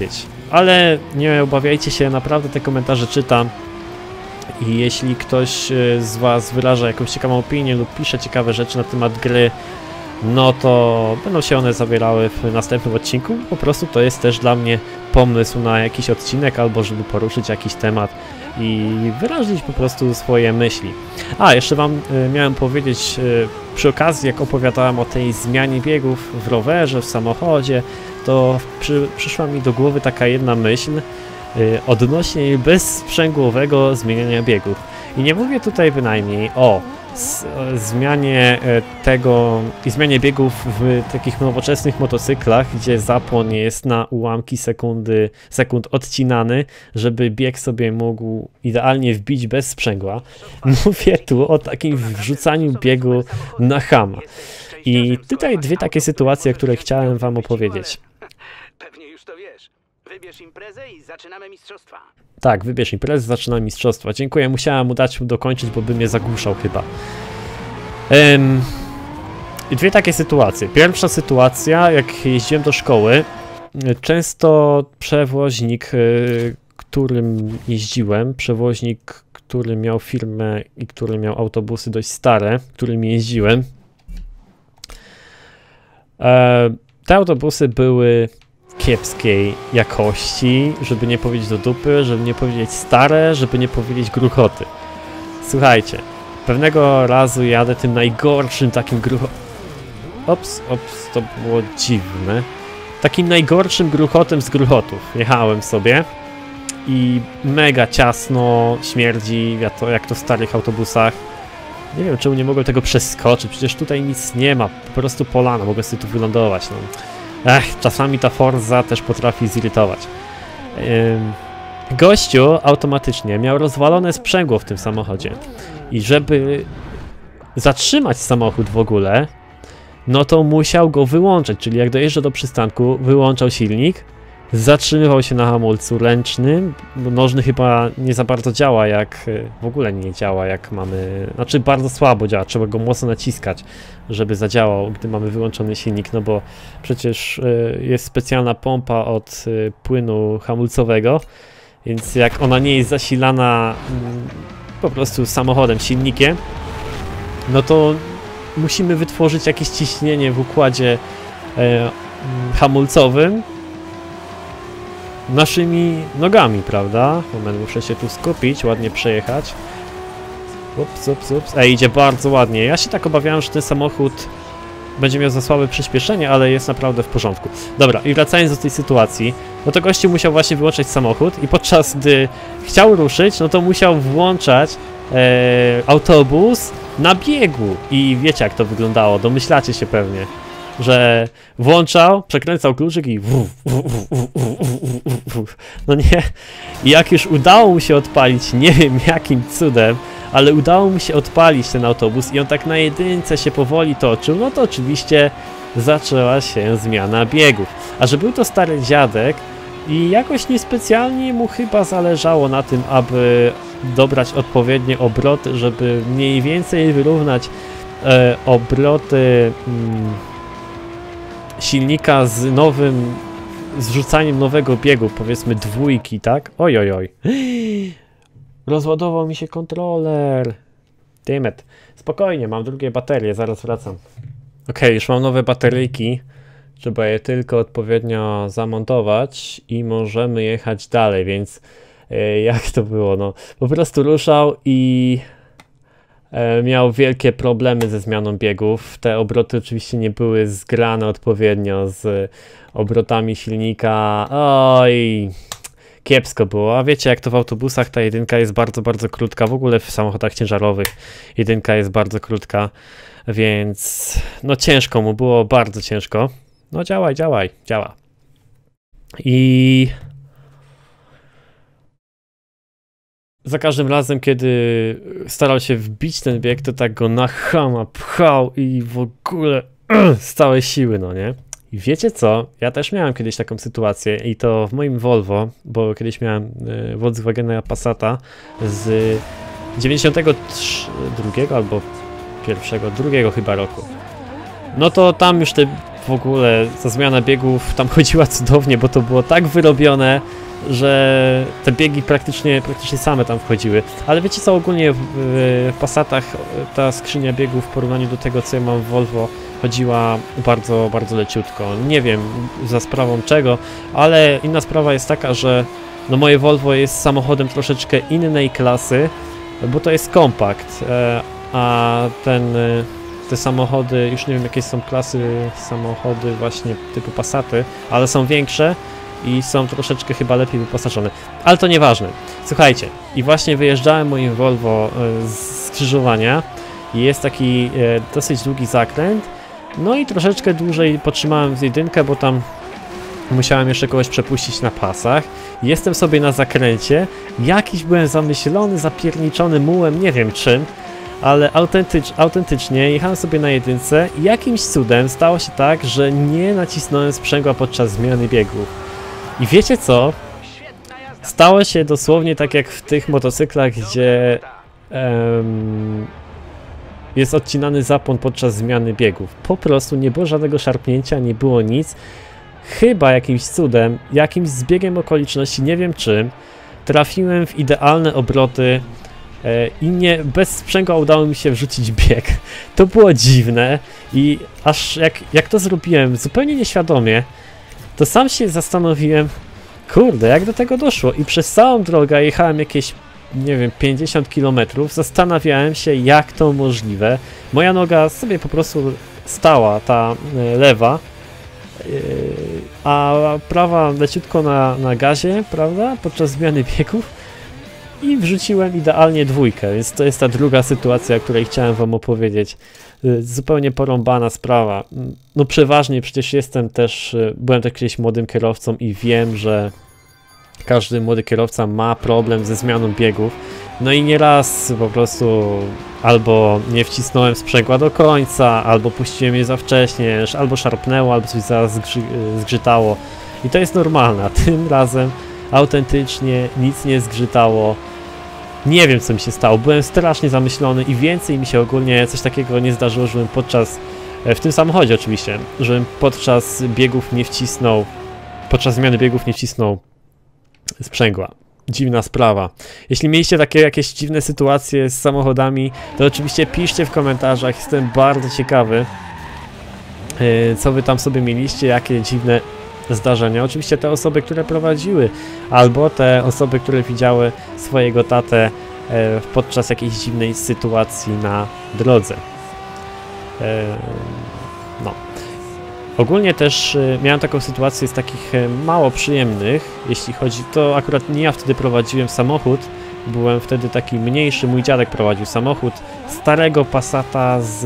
ale nie obawiajcie się, naprawdę te komentarze czytam i jeśli ktoś z was wyraża jakąś ciekawą opinię lub pisze ciekawe rzeczy na temat gry, no to będą się one zawierały w następnym odcinku. Po prostu to jest też dla mnie pomysł na jakiś odcinek, albo żeby poruszyć jakiś temat i wyrazić po prostu swoje myśli. A, jeszcze wam y, miałem powiedzieć y, przy okazji, jak opowiadałem o tej zmianie biegów w rowerze, w samochodzie, to przy, przyszła mi do głowy taka jedna myśl y, odnośnie bezsprzęgłowego zmieniania biegów. I nie mówię tutaj bynajmniej o z, o zmianie y, tego i zmianie biegów w takich nowoczesnych motocyklach, gdzie zapłon jest na ułamki sekundy, sekund odcinany, żeby bieg sobie mógł idealnie wbić bez sprzęgła. Mówię tu o takim wrzucaniu biegu na chama. I tutaj dwie takie sytuacje, o których chciałem wam opowiedzieć. Pewnie już to wiesz. Wybierz imprezę i zaczynamy mistrzostwa. Tak, wybierz imprezę, zaczynamy mistrzostwa. Dziękuję, musiałem mu dać dokończyć, bo by mnie zagłuszał chyba. Um, dwie takie sytuacje. Pierwsza sytuacja, jak jeździłem do szkoły, często przewoźnik, którym jeździłem, przewoźnik, który miał firmę i który miał autobusy dość stare, którym jeździłem, e, te autobusy były kiepskiej jakości, żeby nie powiedzieć do dupy, żeby nie powiedzieć stare, żeby nie powiedzieć gruchoty. Słuchajcie, pewnego razu jadę tym najgorszym takim gruchotem. Ops, ops, to było dziwne. Takim najgorszym gruchotem z gruchotów. Jechałem sobie i mega ciasno, śmierdzi, jak to, jak to w starych autobusach. Nie wiem, czemu nie mogłem tego przeskoczyć, przecież tutaj nic nie ma, po prostu polana, mogę sobie tu wylądować. No. Ech, czasami ta Forza też potrafi zirytować. Ym, gościu automatycznie miał rozwalone sprzęgło w tym samochodzie. I żeby zatrzymać samochód w ogóle, no to musiał go wyłączać, czyli jak dojeżdżał do przystanku, wyłączał silnik, zatrzymywał się na hamulcu ręcznym, bo nożny chyba nie za bardzo działa, jak w ogóle nie działa, jak mamy, znaczy bardzo słabo działa, trzeba go mocno naciskać, żeby zadziałał, gdy mamy wyłączony silnik, no bo przecież jest specjalna pompa od płynu hamulcowego, więc jak ona nie jest zasilana po prostu samochodem, silnikiem, no to musimy wytworzyć jakieś ciśnienie w układzie e, hamulcowym naszymi nogami, prawda? Moment, muszę się tu skupić, ładnie przejechać. Ups, ups, ups. Ej, idzie bardzo ładnie. Ja się tak obawiałem, że ten samochód będzie miał za słabe przyspieszenie, ale jest naprawdę w porządku. Dobra, i wracając do tej sytuacji, no to gościu musiał właśnie wyłączać samochód i podczas gdy chciał ruszyć, no to musiał włączać e, autobus na biegu. I wiecie, jak to wyglądało, domyślacie się pewnie, że włączał, przekręcał kluczyk i wuf, wuf, wuf, wuf, wuf, wuf. No nie, i jak już udało mu się odpalić, nie wiem jakim cudem, ale udało mu się odpalić ten autobus i on tak na jedynce się powoli toczył, no to oczywiście zaczęła się zmiana biegów. A że był to stary dziadek i jakoś niespecjalnie mu chyba zależało na tym, aby dobrać odpowiednie obroty, żeby mniej więcej wyrównać e, obroty mm, silnika z nowym, z rzucaniem nowego biegu, powiedzmy dwójki, tak? Oj, oj, oj. Rozładował mi się kontroler. Dammit. Spokojnie, mam drugie baterie, zaraz wracam. Ok, już mam nowe bateryjki. Trzeba je tylko odpowiednio zamontować i możemy jechać dalej, więc e, jak to było? No, po prostu ruszał i e, miał wielkie problemy ze zmianą biegów. Te obroty oczywiście nie były zgrane odpowiednio z obrotami silnika. Oj, kiepsko było. A wiecie, jak to w autobusach, ta jedynka jest bardzo, bardzo krótka. W ogóle w samochodach ciężarowych jedynka jest bardzo krótka, więc no ciężko mu było, bardzo ciężko. No działaj, działaj, działa. I za każdym razem, kiedy starał się wbić ten bieg, to tak go na chama pchał i w ogóle uh, z całej siły, no nie? I wiecie co? Ja też miałem kiedyś taką sytuację i to w moim Volvo, bo kiedyś miałem y, Volkswagena Passata z dziewięćdziesiątego drugiego albo pierwszego, drugiego chyba roku. No to tam już te w ogóle ta zmiana biegów tam chodziła cudownie, bo to było tak wyrobione, że te biegi praktycznie, praktycznie same tam wchodziły. Ale wiecie co, ogólnie w, w Passatach ta skrzynia biegów w porównaniu do tego, co ja mam w Volvo, chodziła bardzo, bardzo leciutko. Nie wiem za sprawą czego, ale inna sprawa jest taka, że no moje Volvo jest samochodem troszeczkę innej klasy, bo to jest kompakt, a ten, te samochody, już nie wiem jakie są klasy samochody właśnie typu Passaty, ale są większe i są troszeczkę chyba lepiej wyposażone, ale to nieważne. Słuchajcie, i właśnie wyjeżdżałem moim Volvo z skrzyżowania i jest taki dosyć długi zakręt, no i troszeczkę dłużej potrzymałem z jedynkę, bo tam musiałem jeszcze kogoś przepuścić na pasach. Jestem sobie na zakręcie, jakiś byłem zamyślony, zapierniczony mułem, nie wiem czym, ale autentycz, autentycznie jechałem sobie na jedynce i jakimś cudem stało się tak, że nie nacisnąłem sprzęgła podczas zmiany biegów. I wiecie co? Stało się dosłownie tak jak w tych motocyklach, gdzie um, jest odcinany zapłon podczas zmiany biegów. Po prostu nie było żadnego szarpnięcia, nie było nic. Chyba jakimś cudem, jakimś zbiegiem okoliczności, nie wiem czym, trafiłem w idealne obroty e, i nie, bez sprzęgła udało mi się wrzucić bieg. To było dziwne i aż jak, jak to zrobiłem zupełnie nieświadomie, to sam się zastanowiłem, kurde, jak do tego doszło, i przez całą drogę jechałem jakieś, nie wiem, pięćdziesiąt kilometrów, zastanawiałem się, jak to możliwe. Moja noga sobie po prostu stała, ta e, lewa, a prawa leciutko na, na gazie, prawda, podczas zmiany biegów, i wrzuciłem idealnie dwójkę, więc to jest ta druga sytuacja, o której chciałem wam opowiedzieć. Zupełnie porąbana sprawa. No przeważnie przecież jestem też, byłem też kiedyś młodym kierowcą i wiem, że każdy młody kierowca ma problem ze zmianą biegów. No i nieraz po prostu albo nie wcisnąłem sprzęgła do końca, albo puściłem je za wcześnie, albo szarpnęło, albo coś zaraz zgrzy, zgrzytało. I to jest normalne, a tym razem autentycznie nic nie zgrzytało. Nie wiem co mi się stało, byłem strasznie zamyślony i więcej mi się ogólnie coś takiego nie zdarzyło, żebym podczas, w tym samochodzie oczywiście, żebym podczas biegów nie wcisnął, podczas zmiany biegów nie wcisnął sprzęgła. Dziwna sprawa. Jeśli mieliście takie jakieś dziwne sytuacje z samochodami, to oczywiście piszcie w komentarzach, jestem bardzo ciekawy, co wy tam sobie mieliście, jakie dziwne zdarzenia. Oczywiście te osoby, które prowadziły, albo te osoby, które widziały swojego tatę podczas jakiejś dziwnej sytuacji na drodze. No. Ogólnie też y, miałem taką sytuację z takich y, mało przyjemnych, jeśli chodzi, to akurat nie ja wtedy prowadziłem samochód, byłem wtedy taki mniejszy, mój dziadek prowadził samochód starego Passata z...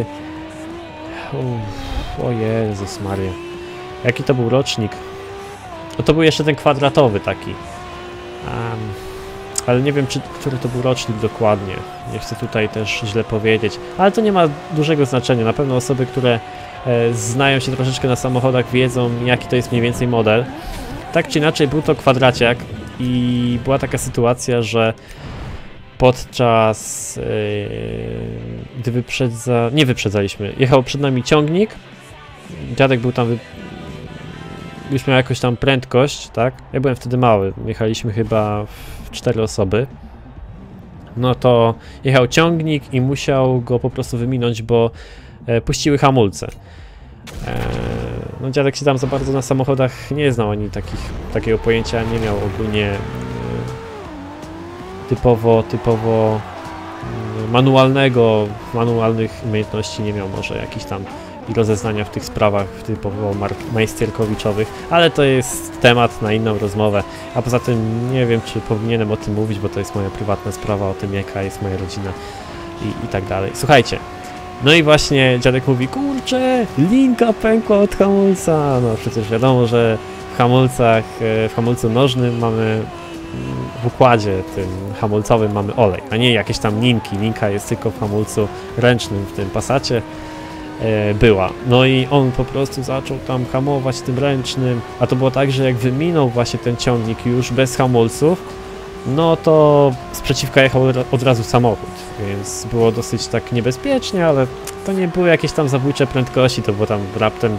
Uff, o Jezus Maria, jaki to był rocznik? No to był jeszcze ten kwadratowy taki, um, ale nie wiem, czy, który to był rocznik dokładnie, nie chcę tutaj też źle powiedzieć, ale to nie ma dużego znaczenia, na pewno osoby, które e, znają się troszeczkę na samochodach, wiedzą, jaki to jest mniej więcej model. Tak czy inaczej był to kwadraciak i była taka sytuacja, że podczas, e, gdy wyprzedza, nie wyprzedzaliśmy, jechał przed nami ciągnik, dziadek był tam, wy, już miał jakąś tam prędkość, tak? Ja byłem wtedy mały, jechaliśmy chyba w cztery osoby. No to jechał ciągnik i musiał go po prostu wyminąć, bo e, puściły hamulce. E, no dziadek się tam za bardzo na samochodach nie znał, ani takich, takiego pojęcia nie miał ogólnie e, typowo, typowo e, manualnego, manualnych umiejętności nie miał, może jakiś tam i rozeznania w tych sprawach typowo majsterkowiczowych, ale to jest temat na inną rozmowę, a poza tym nie wiem, czy powinienem o tym mówić, bo to jest moja prywatna sprawa, o tym jaka jest moja rodzina i, i tak dalej. Słuchajcie, no i właśnie dziadek mówi, kurczę, linka pękła od hamulca, no przecież wiadomo, że w hamulcach, w hamulcu nożnym mamy, w układzie tym hamulcowym mamy olej, a nie jakieś tam linki, linka jest tylko w hamulcu ręcznym w tym Passacie była. No i on po prostu zaczął tam hamować tym ręcznym, a to było tak, że jak wyminął właśnie ten ciągnik już bez hamulców, no to sprzeciwka jechał od razu samochód, więc było dosyć tak niebezpiecznie, ale to nie były jakieś tam zabójcze prędkości, to było tam raptem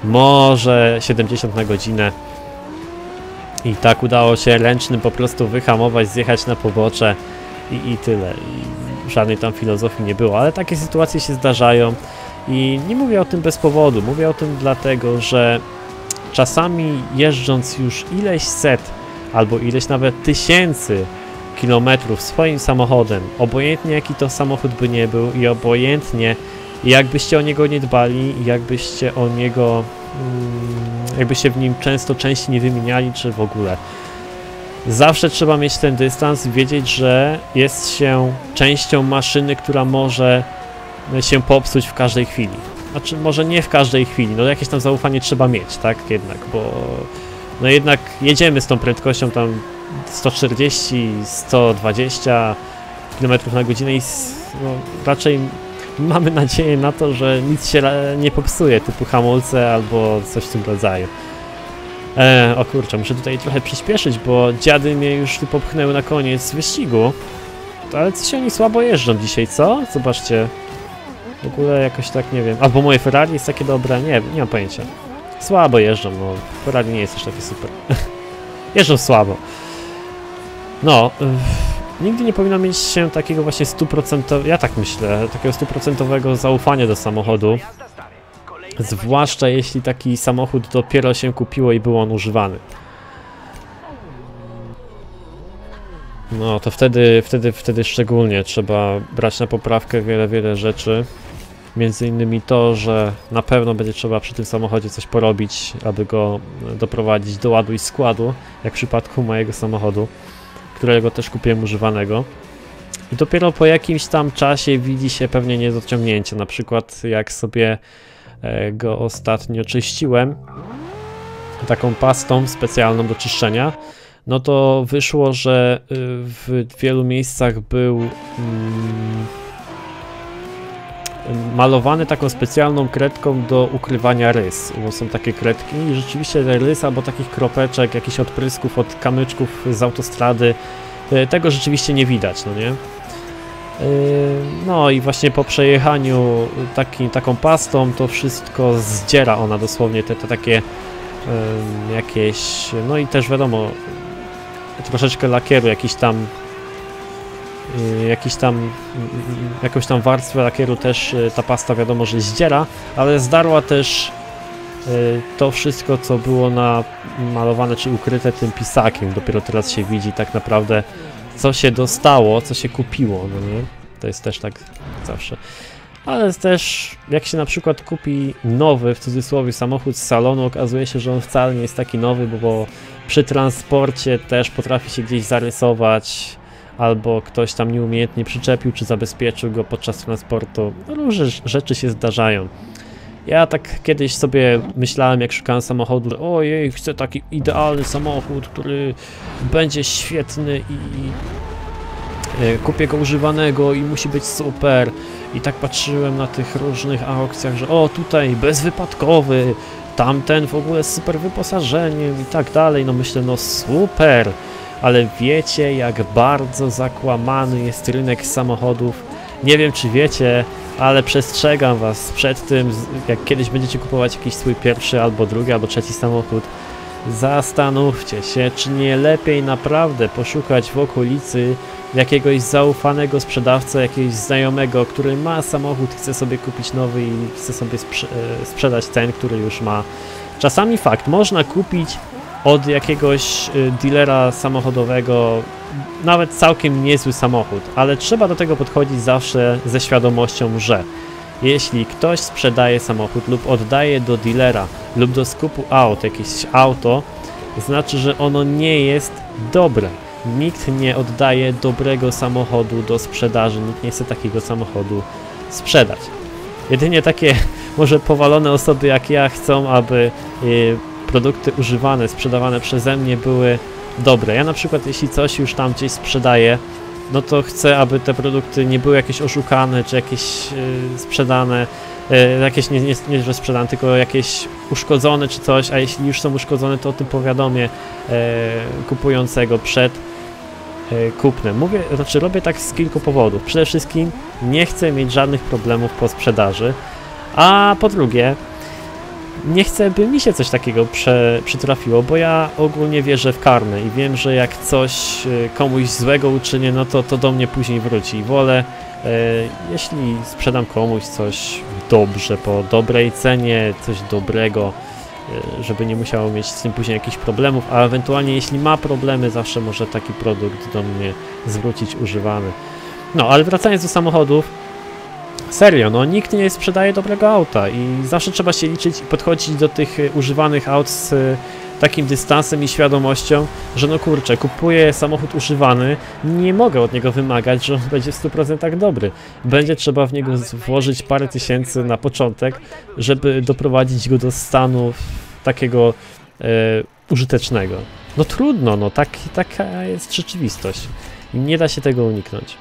może siedemdziesiąt na godzinę. I tak udało się ręcznym po prostu wyhamować, zjechać na pobocze i, i tyle. I żadnej tam filozofii nie było, ale takie sytuacje się zdarzają i nie mówię o tym bez powodu, mówię o tym dlatego, że czasami jeżdżąc już ileś set albo ileś nawet tysięcy kilometrów swoim samochodem, obojętnie jaki to samochód by nie był i obojętnie jakbyście o niego nie dbali, jakbyście o niego, jakbyście w nim często części nie wymieniali, czy w ogóle. Zawsze trzeba mieć ten dystans, wiedzieć, że jest się częścią maszyny, która może się popsuć w każdej chwili. Znaczy, może nie w każdej chwili, no jakieś tam zaufanie trzeba mieć, tak, jednak, bo no jednak jedziemy z tą prędkością tam sto czterdzieści, sto dwadzieścia kilometrów na godzinę i no, raczej mamy nadzieję na to, że nic się nie popsuje, typu hamulce albo coś w tym rodzaju. E, o kurczę, muszę tutaj trochę przyspieszyć, bo dziady mnie już tu popchnęły na koniec wyścigu. Ale coś oni słabo jeżdżą dzisiaj, co? Zobaczcie. W ogóle jakoś tak, nie wiem. Albo moje Ferrari jest takie dobre, nie, nie mam pojęcia. Słabo jeżdżą, no. Ferrari nie jest też takie super. Jeżdżą słabo. No, yy, nigdy nie powinno mieć się takiego właśnie stuprocentowego, ja tak myślę, takiego stuprocentowego zaufania do samochodu. Zwłaszcza jeśli taki samochód dopiero się kupiło i był on używany. No to wtedy, wtedy, wtedy szczególnie trzeba brać na poprawkę wiele, wiele rzeczy. Między innymi to, że na pewno będzie trzeba przy tym samochodzie coś porobić, aby go doprowadzić do ładu i składu, jak w przypadku mojego samochodu, którego też kupiłem używanego. I dopiero po jakimś tam czasie widzi się pewnie niedociągnięcie, na przykład jak sobie go ostatnio czyściłem taką pastą specjalną do czyszczenia, no to wyszło, że w wielu miejscach był mm, malowany taką specjalną kredką do ukrywania rys, bo są takie kredki i rzeczywiście rys albo takich kropeczek, jakichś odprysków od kamyczków z autostrady, tego rzeczywiście nie widać, no nie? No i właśnie po przejechaniu taki, taką pastą to wszystko zdziera ona dosłownie, te, te takie um, jakieś, no i też wiadomo, troszeczkę lakieru, jakiś tam y, jakiś tam y, jakąś tam warstwę lakieru też y, ta pasta wiadomo, że zdziera, ale zdarła też y, to wszystko, co było namalowane czy ukryte tym pisakiem. Dopiero teraz się widzi tak naprawdę, co się dostało, co się kupiło, no nie? To jest też tak zawsze. Ale też jak się na przykład kupi nowy, w cudzysłowie, samochód z salonu, okazuje się, że on wcale nie jest taki nowy, bo, bo przy transporcie też potrafi się gdzieś zarysować, albo ktoś tam nieumiejętnie przyczepił czy zabezpieczył go podczas transportu. No, różne rzeczy się zdarzają. Ja tak kiedyś sobie myślałem, jak szukałem samochodu, że ojej, chcę taki idealny samochód, który będzie świetny i e, kupię go używanego i musi być super. I tak patrzyłem na tych różnych aukcjach, że o, tutaj bezwypadkowy, tamten w ogóle z super wyposażeniem i tak dalej. No myślę, no super, ale wiecie, jak bardzo zakłamany jest rynek samochodów. Nie wiem, czy wiecie, ale przestrzegam was przed tym, jak kiedyś będziecie kupować jakiś swój pierwszy albo drugi, albo trzeci samochód, zastanówcie się, czy nie lepiej naprawdę poszukać w okolicy jakiegoś zaufanego sprzedawcy, jakiegoś znajomego, który ma samochód, chce sobie kupić nowy i chce sobie sprze sprzedać ten, który już ma. Czasami fakt, można kupić od jakiegoś dealera samochodowego nawet całkiem niezły samochód, ale trzeba do tego podchodzić zawsze ze świadomością, że jeśli ktoś sprzedaje samochód lub oddaje do dealera lub do skupu aut jakieś auto, znaczy, że ono nie jest dobre. Nikt nie oddaje dobrego samochodu do sprzedaży, nikt nie chce takiego samochodu sprzedać. Jedynie takie może powalone osoby jak ja chcą, aby y, produkty używane, sprzedawane przeze mnie były dobre. Ja na przykład, jeśli coś już tam gdzieś sprzedaję, no to chcę, aby te produkty nie były jakieś oszukane, czy jakieś y, sprzedane, y, jakieś nie, nie, nie że sprzedane, tylko jakieś uszkodzone czy coś, a jeśli już są uszkodzone, to o tym powiadomię y, kupującego przed y, kupnem. Mówię, znaczy robię tak z kilku powodów. Przede wszystkim nie chcę mieć żadnych problemów po sprzedaży, a po drugie nie chcę, by mi się coś takiego prze, przytrafiło, bo ja ogólnie wierzę w karmę i wiem, że jak coś komuś złego uczynię, no to to do mnie później wróci. Wolę, e, jeśli sprzedam komuś coś dobrze, po dobrej cenie, coś dobrego, e, żeby nie musiało mieć z tym później jakichś problemów, a ewentualnie jeśli ma problemy, zawsze może taki produkt do mnie zwrócić używany. No, ale wracając do samochodów, serio, no nikt nie sprzedaje dobrego auta i zawsze trzeba się liczyć i podchodzić do tych używanych aut z y, takim dystansem i świadomością, że no kurczę, kupuję samochód używany, nie mogę od niego wymagać, że on będzie w stu procentach dobry. Będzie trzeba w niego włożyć parę tysięcy na początek, żeby doprowadzić go do stanu takiego y, użytecznego. No trudno, no tak, taka jest rzeczywistość i nie da się tego uniknąć.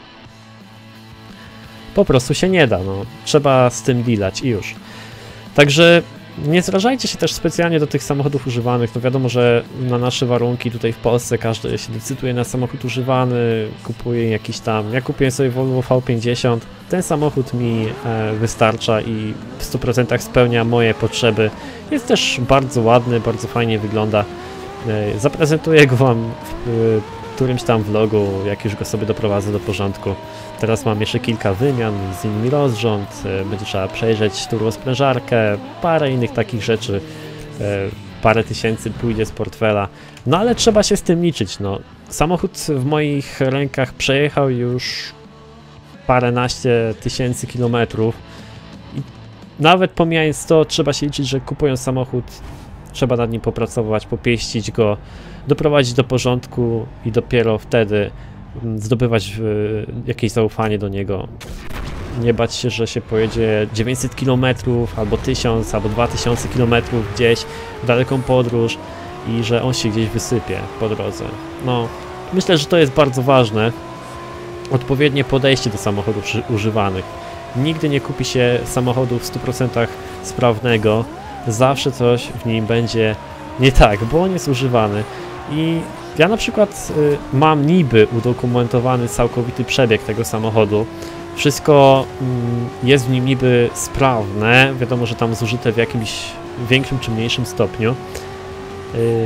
Po prostu się nie da, no. Trzeba z tym dealać i już. Także nie zrażajcie się też specjalnie do tych samochodów używanych. No wiadomo, że na nasze warunki tutaj w Polsce każdy się decyduje na samochód używany, kupuje jakiś tam... Ja kupiłem sobie Volvo V pięćdziesiąt. Ten samochód mi e, wystarcza i w stu procentach spełnia moje potrzeby. Jest też bardzo ładny, bardzo fajnie wygląda. E, zaprezentuję go wam w e, którymś tam vlogu, jak już go sobie doprowadzę do porządku. Teraz mam jeszcze kilka wymian, z nimi rozrząd, będzie trzeba przejrzeć turbosprężarkę, parę innych takich rzeczy, parę tysięcy pójdzie z portfela, no ale trzeba się z tym liczyć, no. Samochód w moich rękach przejechał już paręnaście tysięcy kilometrów i nawet pomijając to, trzeba się liczyć, że kupując samochód, trzeba nad nim popracować, popieścić go, doprowadzić do porządku i dopiero wtedy zdobywać y, jakieś zaufanie do niego. Nie bać się, że się pojedzie dziewięćset kilometrów, albo tysiąc, albo dwa tysiące kilometrów gdzieś w daleką podróż i że on się gdzieś wysypie po drodze. No, myślę, że to jest bardzo ważne. Odpowiednie podejście do samochodów używanych. Nigdy nie kupi się samochodu w stu procentach sprawnego. Zawsze coś w nim będzie nie tak, bo on jest używany. I ja na przykład y, mam niby udokumentowany całkowity przebieg tego samochodu. Wszystko y, jest w nim niby sprawne. Wiadomo, że tam zużyte w jakimś większym czy mniejszym stopniu. Y,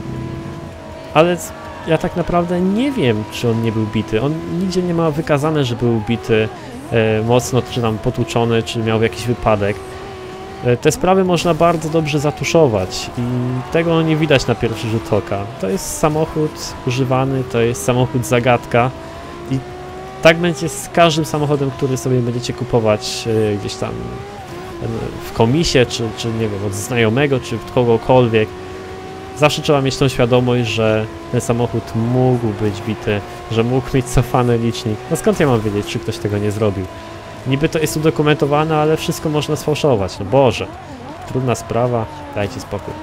ale ja tak naprawdę nie wiem, czy on nie był bity. On nigdzie nie ma wykazane, że był bity y, mocno, czy tam potłuczony, czy miał jakiś wypadek. Te sprawy można bardzo dobrze zatuszować i tego nie widać na pierwszy rzut oka. To jest samochód używany, to jest samochód zagadka i tak będzie z każdym samochodem, który sobie będziecie kupować gdzieś tam w komisie, czy, czy nie wiem, od znajomego, czy od kogokolwiek. Zawsze trzeba mieć tą świadomość, że ten samochód mógł być bity, że mógł mieć cofany licznik. No skąd ja mam wiedzieć, czy ktoś tego nie zrobił? Niby to jest udokumentowane, ale wszystko można sfałszować. No Boże, trudna sprawa, dajcie spokój.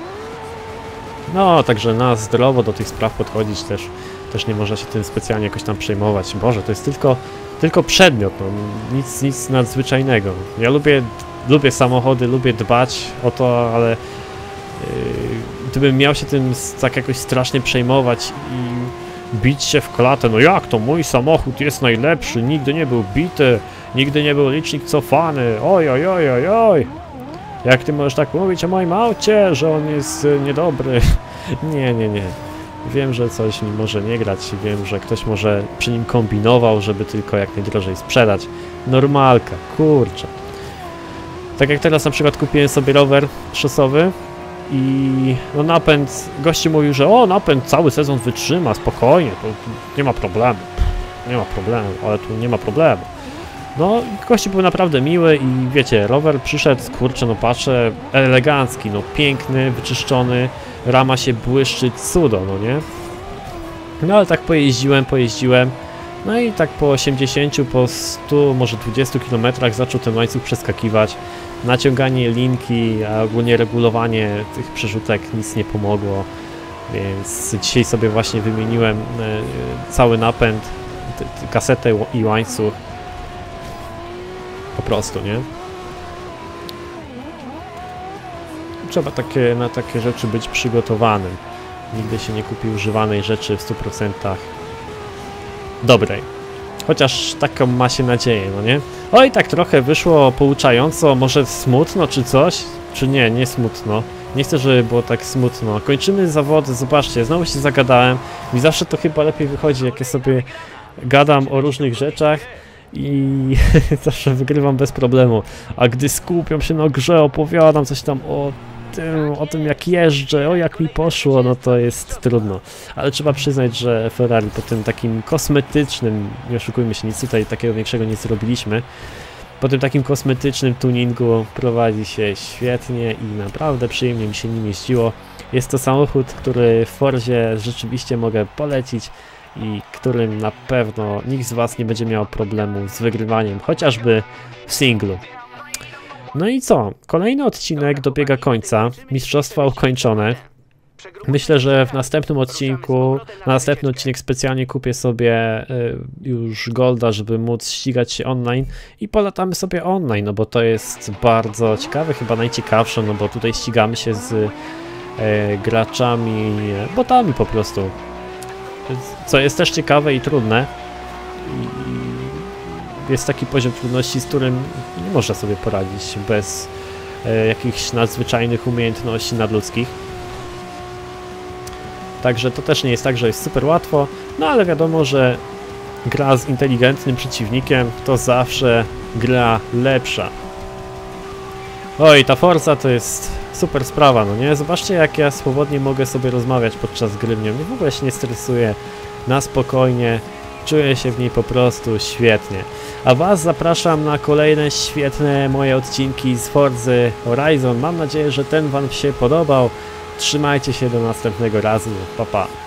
No, także na zdrowo do tych spraw podchodzić też, też nie można się tym specjalnie jakoś tam przejmować. Boże, to jest tylko, tylko przedmiot, no, nic, nic nadzwyczajnego. Ja lubię, lubię samochody, lubię dbać o to, ale yy, gdybym miał się tym tak jakoś strasznie przejmować i bić się w klatę, no jak to, mój samochód jest najlepszy, nigdy nie był bity, nigdy nie był licznik cofany, oj, oj, oj, oj, oj. Jak ty możesz tak mówić o moim aucie, że on jest y, niedobry? Nie, nie, nie. Wiem, że coś nim może nie grać, wiem, że ktoś może przy nim kombinował, żeby tylko jak najdrożej sprzedać. Normalka, kurczę. Tak jak teraz na przykład kupiłem sobie rower szosowy i no napęd, gości mówił, że o, napęd cały sezon wytrzyma, spokojnie, to nie ma problemu. Nie ma problemu, ale tu nie ma problemu. No, gości był naprawdę miły i wiecie, rower przyszedł, kurczę, no patrzę, elegancki, no piękny, wyczyszczony, rama się błyszczy, cudo, no nie? No ale tak pojeździłem, pojeździłem, no i tak po osiemdziesięciu, po stu, może dwudziestu kilometrach zaczął ten łańcuch przeskakiwać. Naciąganie linki, a ogólnie regulowanie tych przerzutek nic nie pomogło, więc dzisiaj sobie właśnie wymieniłem e, cały napęd, t, t, kasetę i łańcuch. Po prostu, nie? Trzeba takie, na takie rzeczy być przygotowanym. Nigdy się nie kupi używanej rzeczy w stu procentach dobrej. Chociaż taką ma się nadzieję, no nie? Oj, tak trochę wyszło pouczająco, może smutno czy coś. Czy nie, nie smutno. Nie chcę, żeby było tak smutno. Kończymy zawody, zobaczcie, znowu się zagadałem. Mi zawsze to chyba lepiej wychodzi, jak ja sobie gadam o różnych rzeczach i zawsze wygrywam bez problemu. A gdy skupiam się na grze, opowiadam coś tam o tym, o tym jak jeżdżę, o jak mi poszło, no to jest trudno. Ale trzeba przyznać, że Ferrari po tym takim kosmetycznym, nie oszukujmy się, nic tutaj takiego większego nie zrobiliśmy, po tym takim kosmetycznym tuningu prowadzi się świetnie i naprawdę przyjemnie mi się nim jeździło. Jest to samochód, który w Forzie rzeczywiście mogę polecić i którym na pewno nikt z Was nie będzie miał problemu z wygrywaniem, chociażby w singlu. No i co? Kolejny odcinek dobiega końca, mistrzostwa ukończone. Myślę, że w następnym odcinku, na następny odcinek specjalnie kupię sobie y, już Golda, żeby móc ścigać się online i polatamy sobie online, no bo to jest bardzo ciekawe, chyba najciekawsze, no bo tutaj ścigamy się z y, graczami, botami po prostu, co jest też ciekawe i trudne. I jest taki poziom trudności, z którym nie można sobie poradzić bez y, jakichś nadzwyczajnych umiejętności nadludzkich. Także to też nie jest tak, że jest super łatwo, no ale wiadomo, że gra z inteligentnym przeciwnikiem to zawsze gra lepsza. Oj, ta Forza to jest super sprawa, no nie? Zobaczcie, jak ja swobodnie mogę sobie rozmawiać podczas gry w nią. W ogóle się nie stresuję, na spokojnie, czuję się w niej po prostu świetnie. A Was zapraszam na kolejne świetne moje odcinki z Forzy Horizon. Mam nadzieję, że ten Wam się podobał. Trzymajcie się do następnego razu. Pa, pa.